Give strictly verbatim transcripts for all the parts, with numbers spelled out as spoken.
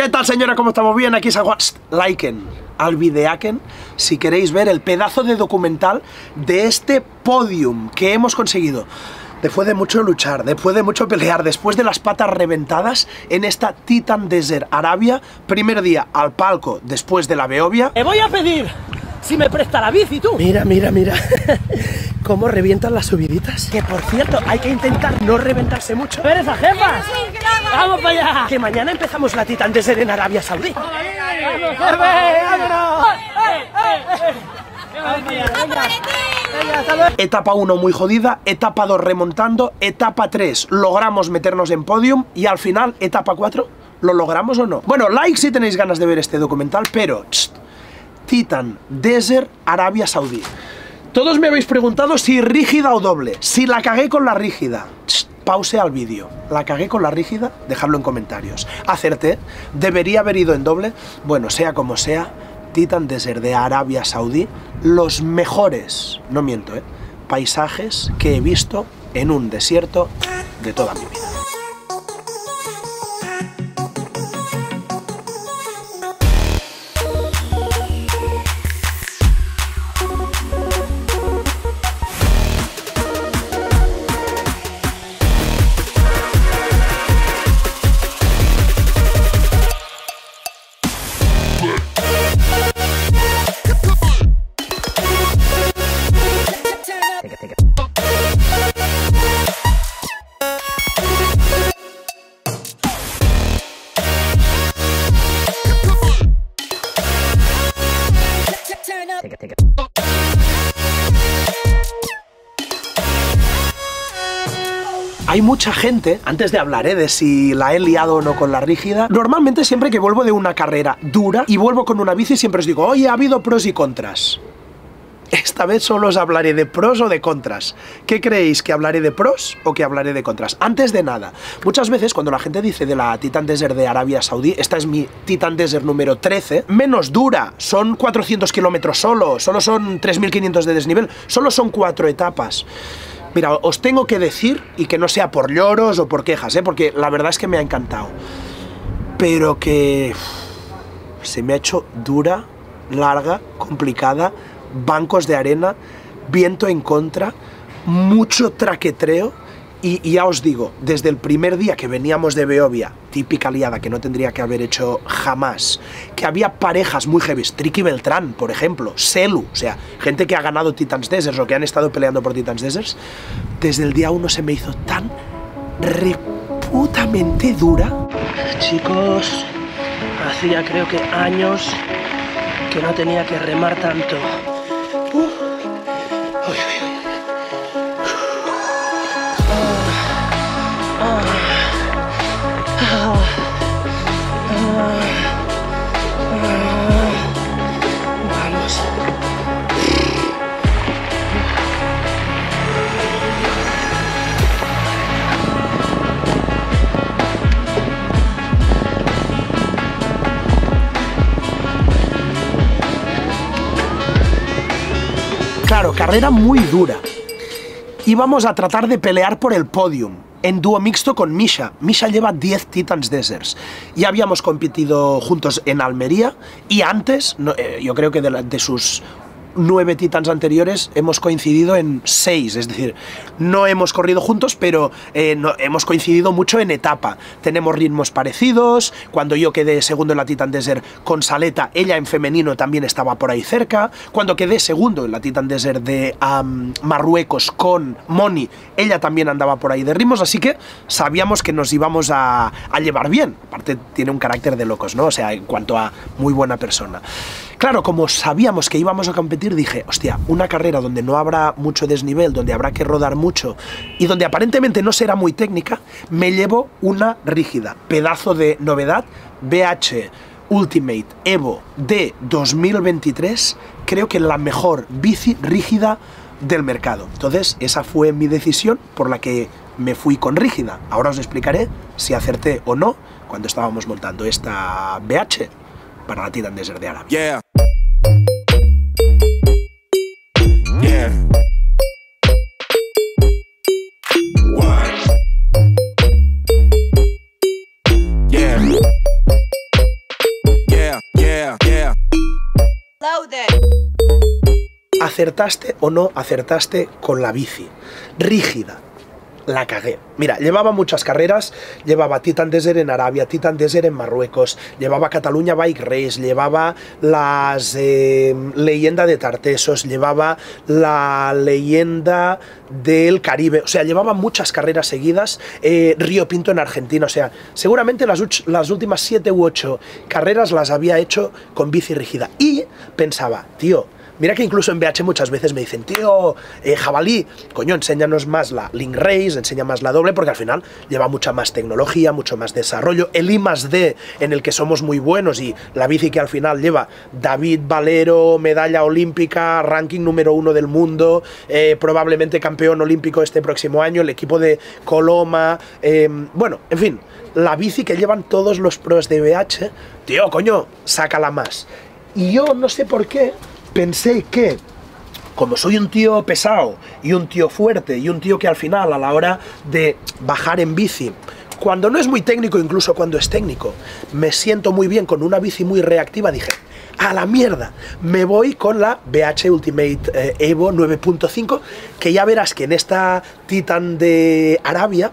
¿Qué tal, señora? ¿Cómo estamos? Bien, aquí San Juan. Liken al videaken si queréis ver el pedazo de documental de este podium que hemos conseguido. Después de mucho luchar, después de mucho pelear, después de las patas reventadas en esta Titan Desert Arabia, primer día al palco después de la Beovia. Te voy a pedir si me presta la bici, tú. Mira, mira, mira cómo revientan las subiditas. Que por cierto, hay que intentar no reventarse mucho. ¡Eres a jefas! ¡Vamos para allá! Que mañana empezamos la Titan Desert en Arabia Saudí. ¡Vamos, jefe! ¡Vámonos! Etapa uno muy jodida, etapa dos remontando, etapa tres logramos meternos en podium y al final, etapa cuatro, ¿lo logramos o no? Bueno, like si tenéis ganas de ver este documental, pero tst, Titan Desert Arabia Saudí. Todos me habéis preguntado si rígida o doble, si la cagué con la rígida. Tst, pause al vídeo. ¿La cagué con la rígida? Dejadlo en comentarios. ¿Acerté? ¿Debería haber ido en doble? Bueno, sea como sea, Titan Desert de Arabia Saudí, los mejores, no miento, ¿eh? paisajes que he visto en un desierto de toda mi vida. Hay mucha gente, antes de hablar ¿eh? de si la he liado o no con la rígida, normalmente siempre que vuelvo de una carrera dura y vuelvo con una bici siempre os digo, oye, ha habido pros y contras. Esta vez solo os hablaré de pros o de contras. ¿Qué creéis? ¿Que hablaré de pros o que hablaré de contras? Antes de nada, muchas veces cuando la gente dice de la Titan Desert de Arabia Saudí, esta es mi Titan Desert número trece, menos dura, son cuatrocientos kilómetros solo, solo son tres mil quinientos de desnivel, solo son cuatro etapas. Mira, os tengo que decir, y que no sea por lloros o por quejas, ¿eh? porque la verdad es que me ha encantado, pero que uff, se me ha hecho dura, larga, complicada, bancos de arena, viento en contra, mucho traquetreo, y, y ya os digo, desde el primer día que veníamos de Beovia, típica liada que no tendría que haber hecho jamás, que había parejas muy heavy, Tricky Beltrán, por ejemplo, Selu, o sea, gente que ha ganado Titans Deserts o que han estado peleando por Titans Deserts, desde el día uno se me hizo tan reputamente dura. Chicos, hacía creo que años que no tenía que remar tanto. Uh. Uy, uy, uy. Ah, ah, ah, ah, vamos. Claro, carrera muy dura. Íbamos a tratar de pelear por el podium en dúo mixto con Misha. Misha lleva diez Titans Deserts. Ya habíamos competido juntos en Almería y antes, no, eh, yo creo que de, la, de sus nueve Titans anteriores hemos coincidido en seis, es decir, no hemos corrido juntos, pero eh, no, hemos coincidido mucho en etapa. Tenemos ritmos parecidos. Cuando yo quedé segundo en la Titan Desert con Saleta, ella en femenino también estaba por ahí cerca. Cuando quedé segundo en la Titan Desert de um, Marruecos con Moni, ella también andaba por ahí de ritmos, así que sabíamos que nos íbamos a, a llevar bien. Aparte tiene un carácter de locos, ¿no? O sea, en cuanto a muy buena persona. Claro, como sabíamos que íbamos a competir, dije, hostia, una carrera donde no habrá mucho desnivel, donde habrá que rodar mucho y donde aparentemente no será muy técnica, me llevo una rígida. Pedazo de novedad, B H Ultimate Evo de dos mil veintitrés, creo que la mejor bici rígida del mercado. Entonces, esa fue mi decisión por la que me fui con rígida. Ahora os explicaré si acerté o no cuando estábamos montando esta B H para la Titan Desert de Arabia. Yeah. Yeah. What? Yeah. Yeah, yeah, yeah. ¿Acertaste o no acertaste con la bici? Rígida. La cagué. Mira, llevaba muchas carreras, llevaba Titan Desert en Arabia, Titan Desert en Marruecos, llevaba Cataluña Bike Race, llevaba las eh, leyenda de Tartesos, llevaba la leyenda del Caribe, o sea, llevaba muchas carreras seguidas, eh, Río Pinto en Argentina, o sea, seguramente las, las últimas siete u ocho carreras las había hecho con bici rígida. Y pensaba, tío, mira que incluso en B H muchas veces me dicen, tío, eh, jabalí, coño, enséñanos más la Link Race, enseña más la doble, porque al final lleva mucha más tecnología, mucho más desarrollo, el I más D en el que somos muy buenos y la bici que al final lleva David Valero, medalla olímpica, ranking número uno del mundo, eh, probablemente campeón olímpico este próximo año, el equipo de Coloma, eh, bueno, en fin, la bici que llevan todos los pros de B H, tío, coño, sácala más. Y yo no sé por qué pensé que, como soy un tío pesado y un tío fuerte y un tío que al final a la hora de bajar en bici, cuando no es muy técnico, incluso cuando es técnico, me siento muy bien con una bici muy reactiva, dije, a la mierda, me voy con la B H Ultimate eh, Evo nueve punto cinco, que ya verás que en esta Titan de Arabia,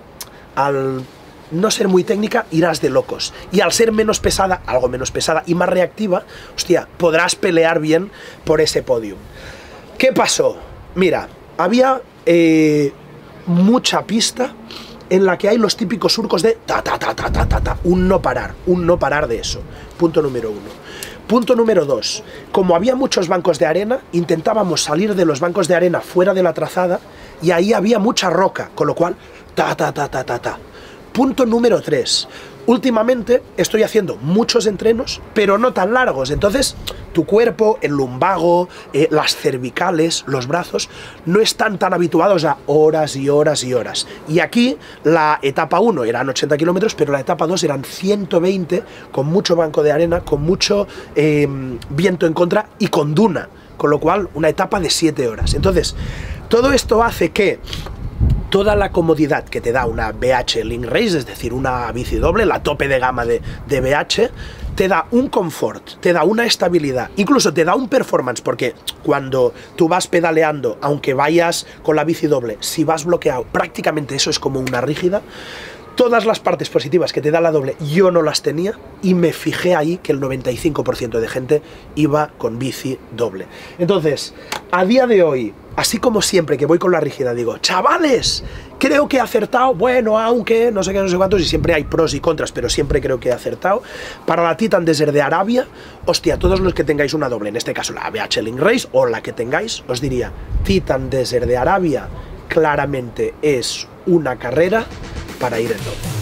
al no ser muy técnica, irás de locos. Y al ser menos pesada, algo menos pesada y más reactiva, hostia, podrás pelear bien por ese podium. ¿Qué pasó? Mira, había eh, mucha pista en la que hay los típicos surcos de ta, ta, ta, ta, ta, ta, ta, un no parar, un no parar de eso. Punto número uno. Punto número dos. Como había muchos bancos de arena, intentábamos salir de los bancos de arena fuera de la trazada y ahí había mucha roca, con lo cual, ta, ta, ta, ta, ta, ta. Punto número tres. Últimamente estoy haciendo muchos entrenos, pero no tan largos. Entonces, tu cuerpo, el lumbago, eh, las cervicales, los brazos, no están tan habituados a horas y horas y horas. Y aquí, la etapa uno eran ochenta kilómetros, pero la etapa dos eran ciento veinte, con mucho banco de arena, con mucho eh, viento en contra y con duna. Con lo cual, una etapa de siete horas. Entonces, todo esto hace que toda la comodidad que te da una B H Link Race, es decir, una bici doble, la tope de gama de, de B H, te da un confort, te da una estabilidad, incluso te da un performance, porque cuando tú vas pedaleando, aunque vayas con la bici doble, si vas bloqueado, prácticamente eso es como una rígida. Todas las partes positivas que te da la doble yo no las tenía y me fijé ahí que el noventa y cinco por ciento de gente iba con bici doble. Entonces, a día de hoy, así como siempre que voy con la rígida digo, chavales, creo que he acertado, bueno, aunque no sé qué, no sé cuántos, y siempre hay pros y contras, pero siempre creo que he acertado. Para la Titan Desert de Arabia, hostia, todos los que tengáis una doble, en este caso la B H Link Race o la que tengáis, os diría, Titan Desert de Arabia claramente es una carrera para ir en doble.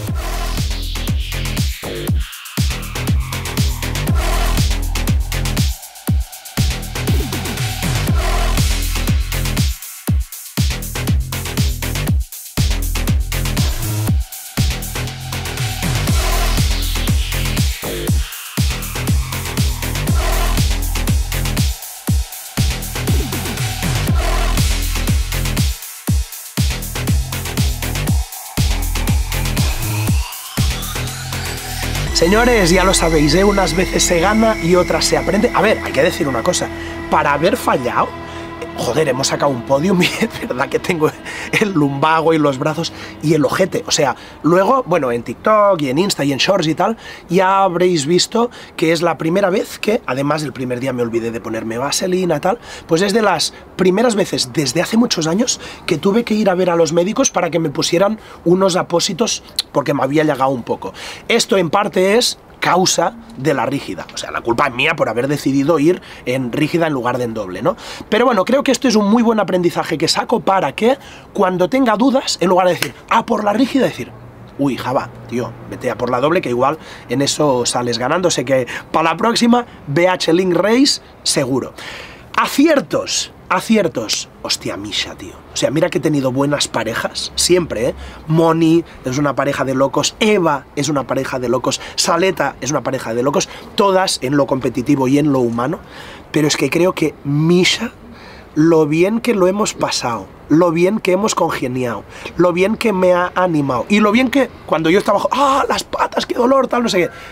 Señores, ya lo sabéis, ¿eh? Unas veces se gana y otras se aprende. A ver, hay que decir una cosa, para haber fallado, joder, hemos sacado un podium y es verdad que tengo el lumbago y los brazos y el ojete. O sea, luego, bueno, en TikTok y en Insta y en Shorts y tal, ya habréis visto que es la primera vez que, además del primer día me olvidé de ponerme vaselina y tal, pues es de las primeras veces desde hace muchos años que tuve que ir a ver a los médicos para que me pusieran unos apósitos porque me había llagado un poco. Esto en parte es causa de la rígida, o sea, la culpa es mía por haber decidido ir en rígida en lugar de en doble, ¿no? Pero bueno, creo que esto es un muy buen aprendizaje que saco para que cuando tenga dudas, en lugar de decir, ah, por la rígida, decir, uy, java, tío, vete a por la doble, que igual en eso sales ganando. Sé que para la próxima, B H Link Race, seguro. Aciertos. Aciertos, hostia, Misha, tío. O sea, mira que he tenido buenas parejas, siempre, ¿eh? Moni es una pareja de locos, Eva es una pareja de locos, Saleta es una pareja de locos, todas en lo competitivo y en lo humano, pero es que creo que Misha, lo bien que lo hemos pasado, lo bien que hemos congeniado, lo bien que me ha animado, y lo bien que cuando yo estaba, ¡ah, las patas, qué dolor, tal, no sé qué!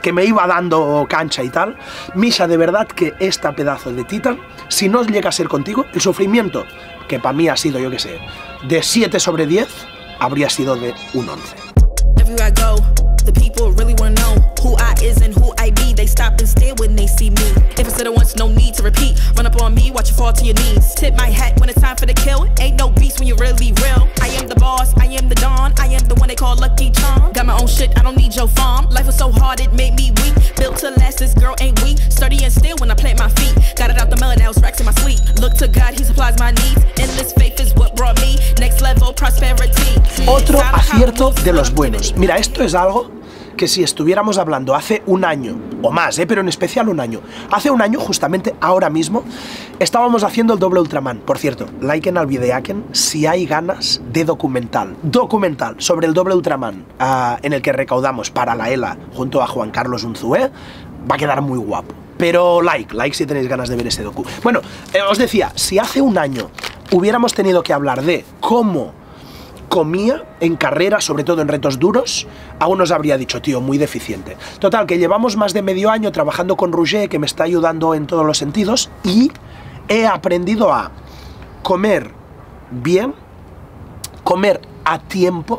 que me iba dando cancha y tal. Misha, de verdad que esta pedazo de Titan, si no llega a ser contigo, el sufrimiento, que para mí ha sido, yo qué sé, de siete sobre diez, habría sido de un once. Everywhere I go, the people really wanna know who I is and who I be. They stop and stare when they see me. If it's said it once, no need to repeat. Run up on me, watch you fall to your knees. Tip my hat when it's time for the kill. Ain't no beast when you're really real. I am the boss, I am the Don. I am the one they call Lucky Charm. Got my own shit, I don't need your farm. Life was so hard, it made me weak. Built to last, this girl ain't weak. Sturdy and still when I plant my feet. Got it out the melon, now it's racks in my sleep. Look to God, he supplies my needs. Endless faith is what brought me next level prosperity. Otro acierto de los buenos. Mira, esto es algo que si estuviéramos hablando hace un año, o más, ¿eh? pero en especial un año, hace un año, justamente ahora mismo, estábamos haciendo el doble Ultraman. Por cierto, liken al videaken si hay ganas de documental, documental sobre el doble Ultraman, uh, en el que recaudamos para la ELA junto a Juan Carlos Unzué, va a quedar muy guapo. Pero like, like si tenéis ganas de ver ese docu. Bueno, eh, os decía, si hace un año hubiéramos tenido que hablar de cómo comía en carrera, sobre todo en retos duros, aún nos habría dicho, tío, muy deficiente. Total, que llevamos más de medio año trabajando con Roger, que me está ayudando en todos los sentidos, y he aprendido a comer bien, comer a tiempo,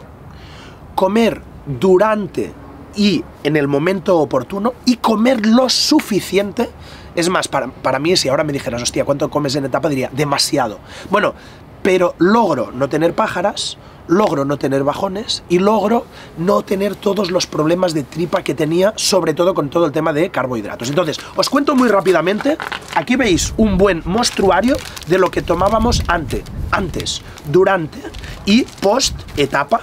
comer durante y en el momento oportuno, y comer lo suficiente. Es más, para, para mí, si ahora me dijeras, hostia, ¿cuánto comes en etapa? Diría, demasiado. Bueno, pero logro no tener pájaras, logro no tener bajones y logro no tener todos los problemas de tripa que tenía, sobre todo con todo el tema de carbohidratos. Entonces, os cuento muy rápidamente. Aquí veis un buen mostruario de lo que tomábamos antes, antes, durante y post etapa,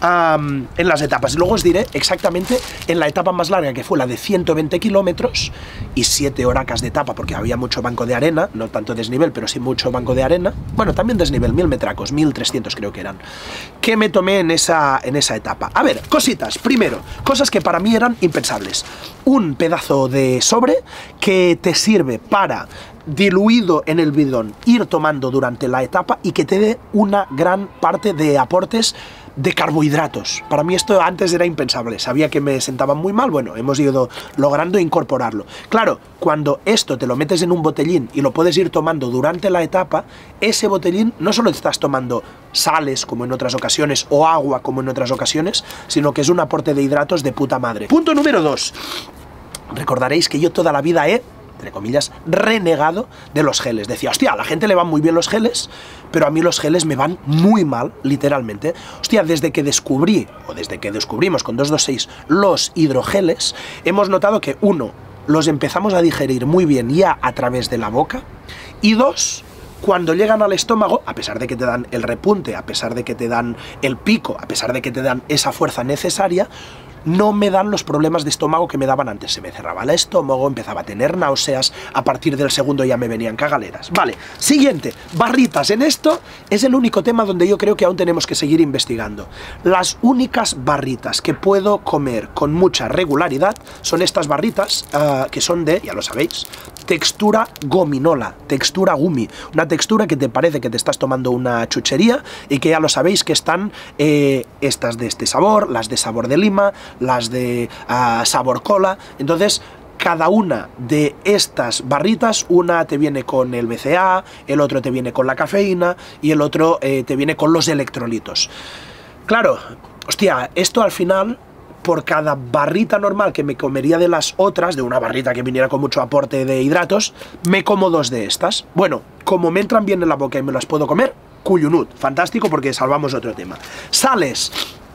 um, en las etapas. Y luego os diré exactamente en la etapa más larga, que fue la de ciento veinte kilómetros y siete horacas de etapa, porque había mucho banco de arena, no tanto desnivel, pero sí mucho banco de arena. Bueno, también desnivel, mil metracos, mil trescientos creo que eran. ¿Qué me tomé en esa, en esa etapa? A ver, cositas. Primero, cosas que para mí eran impensables. Un pedazo de sobre que te sirve para, diluido en el bidón, ir tomando durante la etapa y que te dé una gran parte de aportes de carbohidratos. Para mí esto antes era impensable, sabía que me sentaba muy mal. Bueno, hemos ido logrando incorporarlo. Claro, cuando esto te lo metes en un botellín y lo puedes ir tomando durante la etapa, ese botellín no solo estás tomando sales como en otras ocasiones o agua como en otras ocasiones, sino que es un aporte de hidratos de puta madre. Punto número dos. Recordaréis que yo toda la vida he, entre comillas, renegado de los geles. Decía, hostia, a la gente le van muy bien los geles, pero a mí los geles me van muy mal, literalmente. Hostia, desde que descubrí, o desde que descubrimos con doscientos veintiséis los hidrogeles, hemos notado que, uno, los empezamos a digerir muy bien ya a través de la boca, y dos, cuando llegan al estómago, a pesar de que te dan el repunte, a pesar de que te dan el pico, a pesar de que te dan esa fuerza necesaria, no me dan los problemas de estómago que me daban antes. Se me cerraba el estómago, empezaba a tener náuseas, a partir del segundo ya me venían cagaleras. Vale, siguiente, barritas. En esto es el único tema donde yo creo que aún tenemos que seguir investigando. Las únicas barritas que puedo comer con mucha regularidad son estas barritas, uh, que son de, ya lo sabéis, textura gominola, textura gumi, una textura que te parece que te estás tomando una chuchería y que ya lo sabéis que están eh, estas de este sabor, las de sabor de lima, las de uh, sabor cola. Entonces, cada una de estas barritas, una te viene con el B C A, el otro te viene con la cafeína y el otro eh, te viene con los electrolitos. Claro, hostia, esto al final, por cada barrita normal que me comería de las otras, de una barrita que viniera con mucho aporte de hidratos, me como dos de estas. Bueno, como me entran bien en la boca y me las puedo comer, cuyunut, fantástico, porque salvamos otro tema. Sales,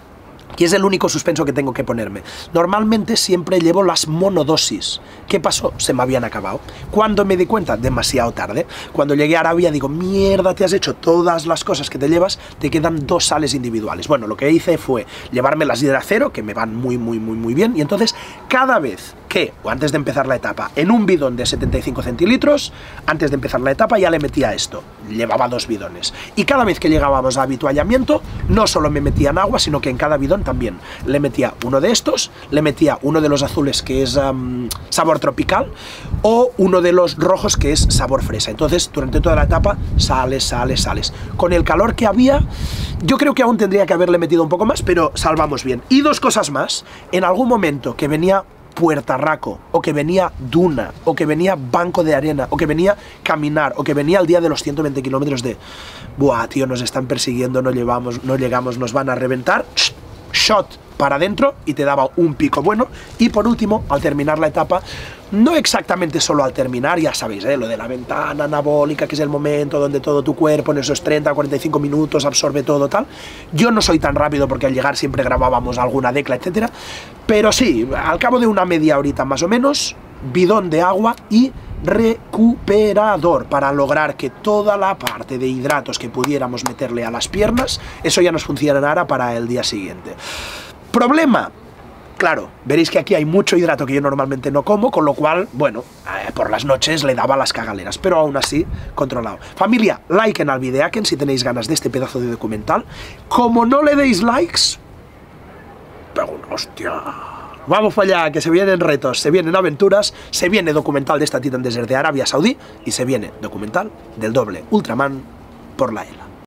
que es el único suspenso que tengo que ponerme. Normalmente siempre llevo las monodosis. ¿Qué pasó? Se me habían acabado. Cuando me di cuenta, demasiado tarde. Cuando llegué a Arabia digo, mierda, te has hecho todas las cosas que te llevas, te quedan dos sales individuales. Bueno, lo que hice fue llevarme las hidracero, que me van muy, muy, muy, muy bien, y entonces cada vez que, o antes de empezar la etapa, en un bidón de setenta y cinco centilitros, antes de empezar la etapa ya le metía esto. Llevaba dos bidones. Y cada vez que llegábamos a habituallamiento, no solo me metían agua, sino que en cada bidón también le metía uno de estos, le metía uno de los azules que es um, sabor tropical, o uno de los rojos que es sabor fresa. Entonces, durante toda la etapa, sales, sales, sales. Con el calor que había, yo creo que aún tendría que haberle metido un poco más, pero salvamos bien. Y dos cosas más. En algún momento que venía Puertarraco, o que venía duna, o que venía banco de arena, o que venía caminar, o que venía el día de los ciento veinte kilómetros de buah, tío, nos están persiguiendo, no, llevamos, no llegamos, nos van a reventar, shot para adentro y te daba un pico bueno. Y por último, al terminar la etapa, no exactamente solo al terminar, ya sabéis, ¿eh? Lo de la ventana anabólica, que es el momento donde todo tu cuerpo en esos treinta a cuarenta y cinco minutos absorbe todo tal. Yo no soy tan rápido porque al llegar siempre grabábamos alguna decla, etcétera, pero sí, al cabo de una media horita más o menos, bidón de agua y recuperador para lograr que toda la parte de hidratos que pudiéramos meterle a las piernas, eso ya nos funcionara para el día siguiente. Problema, claro, veréis que aquí hay mucho hidrato que yo normalmente no como, con lo cual, bueno, eh, por las noches le daba las cagaleras, pero aún así, controlado. Familia, like en al videaken si tenéis ganas de este pedazo de documental. Como no le deis likes, pego una hostia. Vamos para allá, que se vienen retos, se vienen aventuras, se viene documental de esta Titan Desert de Arabia Saudí y se viene documental del doble Ultraman por la E L A.